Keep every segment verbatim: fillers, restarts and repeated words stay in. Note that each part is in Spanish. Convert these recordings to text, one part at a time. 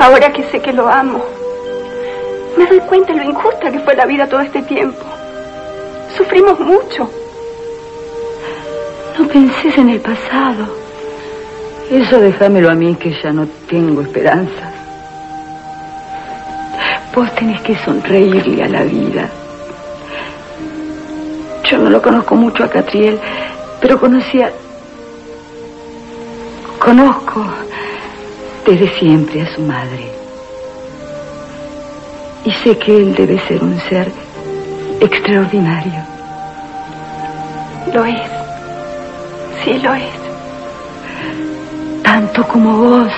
Ahora que sé que lo amo, me doy cuenta de lo injusta que fue la vida todo este tiempo. Sufrimos mucho. No pensés en el pasado. Eso déjamelo a mí, que ya no tengo esperanzas. Vos tenés que sonreírle a la vida. Yo no lo conozco mucho a Catriel, pero conocía... Conozco desde siempre a su madre. Y sé que él debe ser un ser extraordinario. Lo es. Sí, lo es. Tanto como vos.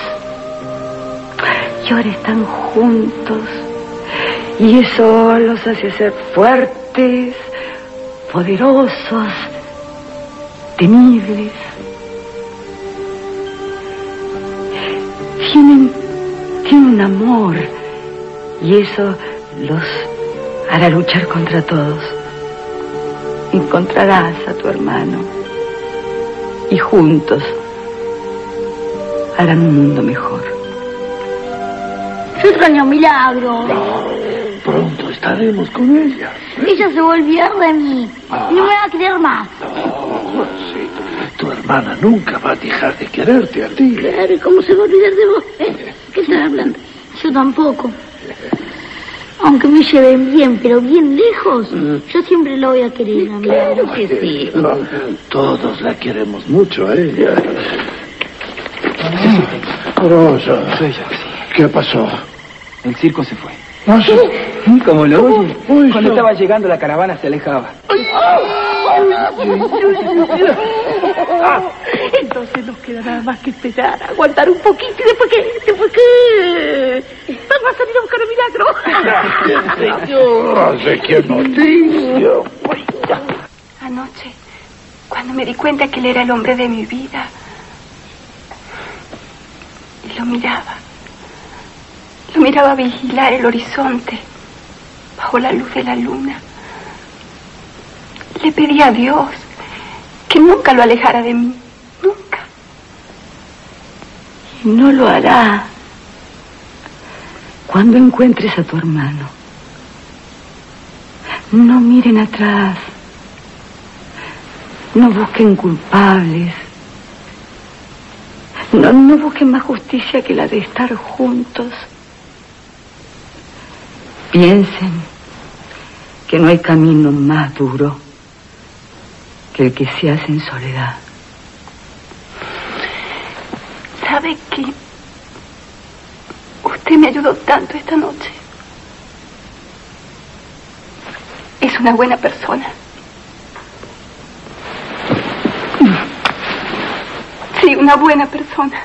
Y ahora están juntos. Y eso los hace ser fuertes, poderosos, temibles. Tienen, tienen amor. Y eso los hará luchar contra todos. Encontrarás a tu hermano. Y juntos harán un mundo mejor. Yo extraño a Milagro. No, pronto estaremos con ella. Ella se volvió de mí. Ah. No me va a querer más. No, sí, tu, tu hermana nunca va a dejar de quererte a ti. Claro, ¿y cómo se va a olvidar de vos? ¿Eh? ¿Qué estás hablando? Yo tampoco. Aunque me lleven bien, pero bien lejos, mm. yo siempre lo voy a querer. A claro que sí. No, todos la queremos mucho a ella. Rosa, soy yo, sí. ¿Qué pasó? El circo se fue. ¿Ah, sí? ¿Cómo lo oye? Uy, Cuando no. estaba llegando la caravana se alejaba. Entonces nos queda nada más que esperar, aguantar un poquito y después que... ¿Después qué? Vamos a salir a buscar a Milagro. No sé qué noticia. Anoche, cuando me di cuenta que él era el hombre de mi vida, y lo miraba, lo miraba vigilar el horizonte bajo la luz de la luna, le pedí a Dios que nunca lo alejara de mí, nunca. Y no lo hará cuando encuentres a tu hermano. No miren atrás, no busquen culpables, no, no busquen más justicia que la de estar juntos. Piensen que no hay camino más duro que el que se hace en soledad. ¿Sabe qué? Usted me ayudó tanto esta noche. Es una buena persona. Sí, una buena persona.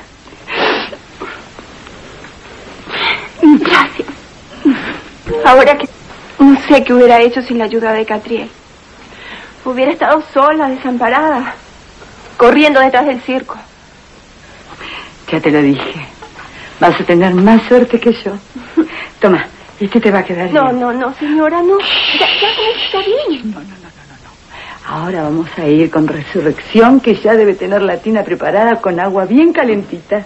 Gracias. Ahora que no sé qué hubiera hecho sin la ayuda de Catriel. Hubiera estado sola, desamparada, corriendo detrás del circo. Ya te lo dije. Vas a tener más suerte que yo. Toma, este te va a quedar No, bien. no, no, señora, no. Ya, ya con esto está bien. No, no, no, no, no. Ahora vamos a ir con Resurrección, que ya debe tener la tina preparada con agua bien calentita.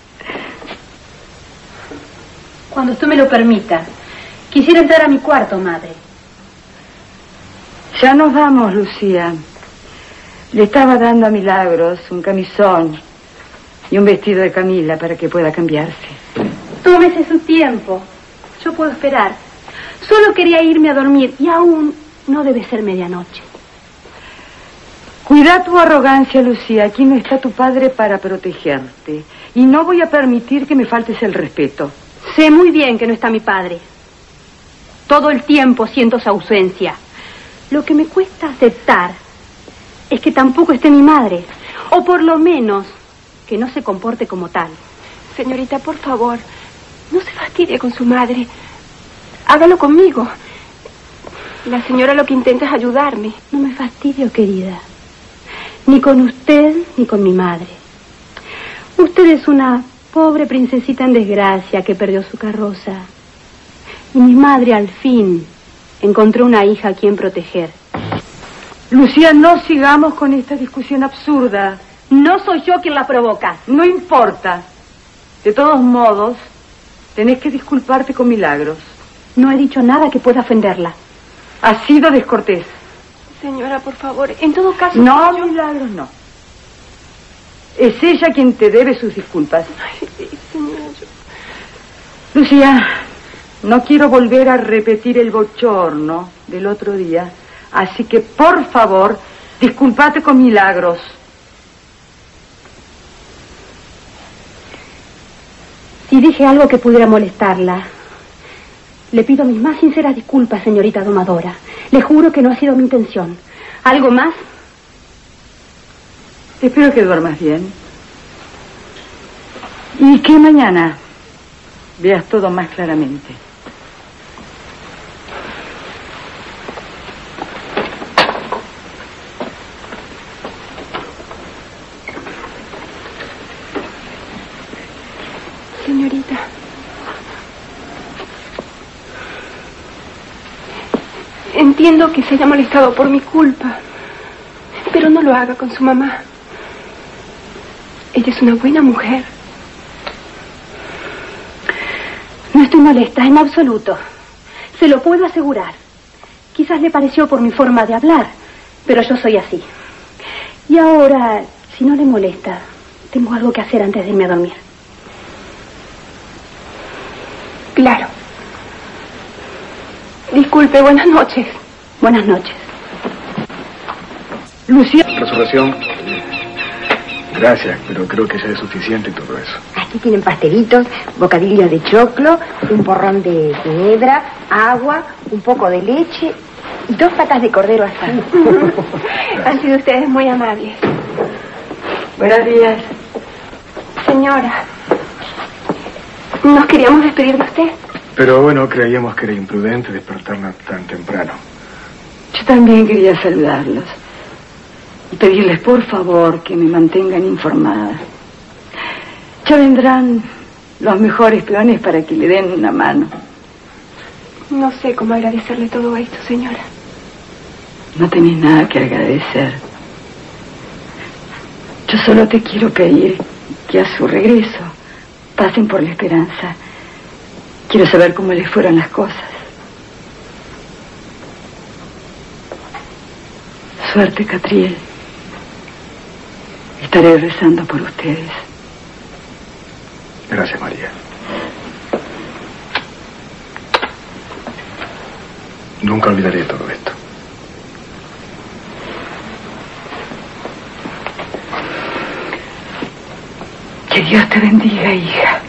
Cuando usted me lo permita, quisiera entrar a mi cuarto, madre. Ya nos vamos, Lucía. Le estaba dando a Milagros un camisón y un vestido de Camila para que pueda cambiarse. Tómese su tiempo. Yo puedo esperar. Solo quería irme a dormir y aún no debe ser medianoche. Cuida tu arrogancia, Lucía. Aquí no está tu padre para protegerte. Y no voy a permitir que me faltes el respeto. Sé muy bien que no está mi padre. Todo el tiempo siento su ausencia. Lo que me cuesta aceptar es que tampoco esté mi madre. O por lo menos que no se comporte como tal. Señorita, por favor, no se fastidie con su madre. Hágalo conmigo. La señora lo que intenta es ayudarme. No me fastidio, querida. Ni con usted, ni con mi madre. Usted es una pobre princesita en desgracia que perdió su carroza. Y mi madre, al fin, encontró una hija a quien proteger. Lucía, no sigamos con esta discusión absurda. No soy yo quien la provoca. No importa. De todos modos, tenés que disculparte con Milagros. No he dicho nada que pueda ofenderla. Has sido descortés. Señora, por favor, en todo caso... No, yo... Milagros, no. Es ella quien te debe sus disculpas. Ay, señora, yo... Lucía, no quiero volver a repetir el bochorno del otro día, así que, por favor, discúlpate con Milagros. Si dije algo que pudiera molestarla, le pido mis más sinceras disculpas, señorita domadora. Le juro que no ha sido mi intención. ¿Algo más? Espero que duermas bien. Y que mañana veas todo más claramente. Señorita. Entiendo que se haya molestado por mi culpa, pero no lo haga con su mamá. Ella es una buena mujer. No estoy molesta, en absoluto. Se lo puedo asegurar. Quizás le pareció por mi forma de hablar, pero yo soy así. Y ahora, si no le molesta, tengo algo que hacer antes de irme a dormir. Claro. Disculpe, buenas noches. Buenas noches. Lucía. Resurrección. Gracias, pero creo que ya es suficiente todo eso. Aquí tienen pastelitos, bocadillos de choclo, un porrón de ginebra, agua, un poco de leche y dos patas de cordero asado. Han sido ustedes muy amables. Buenos días. Señora, nos queríamos despedir de usted. Pero bueno, creíamos que era imprudente despertarla tan temprano. Yo también quería saludarlos y pedirles por favor que me mantengan informada. Ya vendrán los mejores peones para que le den una mano. No sé cómo agradecerle todo esto, señora. No tenés nada que agradecer. Yo solo te quiero pedir que a su regreso pasen por La Esperanza. Quiero saber cómo les fueron las cosas. Suerte, Catriel. Estaré rezando por ustedes. Gracias, María. Nunca olvidaré todo esto. Que Dios te bendiga, hija.